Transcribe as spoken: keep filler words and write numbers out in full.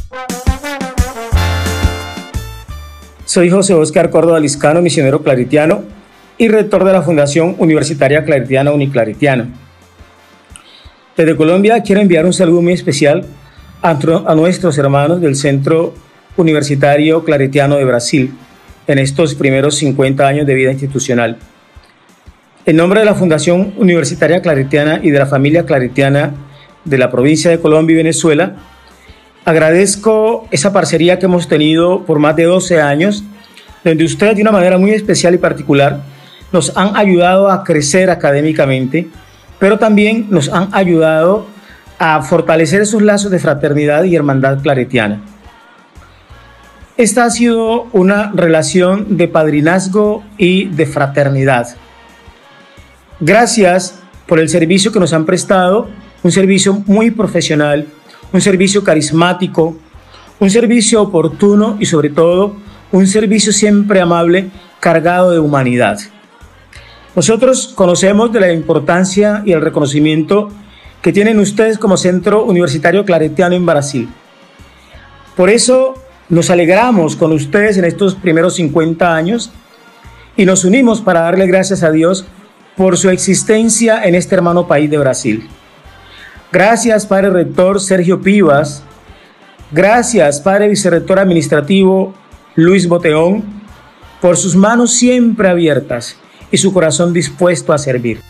Soy José Óscar Córdoba Liscano, misionero claritiano y rector de la Fundación Universitaria Claritiana Uniclaritiana. Desde Colombia quiero enviar un saludo muy especial a, a nuestros hermanos del Centro Universitario Claritiano de Brasil en estos primeros cincuenta años de vida institucional. En nombre de la Fundación Universitaria Claritiana y de la familia claritiana de la provincia de Colombia y Venezuela, agradezco esa parcería que hemos tenido por más de doce años, donde ustedes de una manera muy especial y particular nos han ayudado a crecer académicamente, pero también nos han ayudado a fortalecer esos lazos de fraternidad y hermandad claretiana. Esta ha sido una relación de padrinazgo y de fraternidad. Gracias por el servicio que nos han prestado, un servicio muy profesional, un servicio carismático, un servicio oportuno y sobre todo un servicio siempre amable, cargado de humanidad. Nosotros conocemos de la importancia y el reconocimiento que tienen ustedes como Centro Universitario Claretiano en Brasil. Por eso nos alegramos con ustedes en estos primeros cincuenta años y nos unimos para darle gracias a Dios por su existencia en este hermano país de Brasil. Gracias, Padre Rector Sergio Pivas. Gracias, Padre Vicerrector Administrativo Luis Boteón, por sus manos siempre abiertas y su corazón dispuesto a servir.